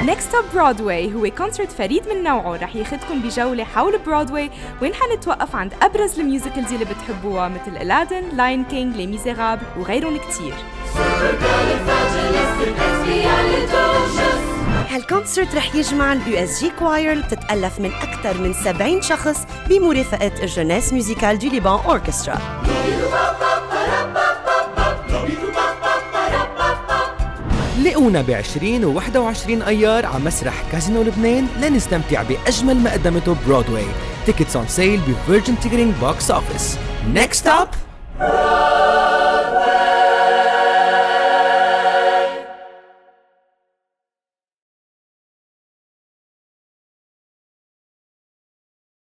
نيكست ستوب برودواي هو كونسرت فريد من نوعه رح ياخدكم بجولة حول برودواي، وين حنتوقف عند أبرز الميوزيكلز اللي بتحبوها مثل ألادين، لاين كينج، لي ميزيرابل وغيرهم كتير. هالكونسرت رح يجمع اليو اس جي كواير اللي بتتألف من أكثر من 70 شخص بمرافقة الجونيس ميوزيكال دو ليبان أوركسترا. لقونا ب20 و21 أيار على مسرح كازينو لبنان لنستمتع بأجمل ما قدمته برودواي. تيكتس اون سيل بفيرجن تيكتينج بوكس اوفيس. نيكست ستوب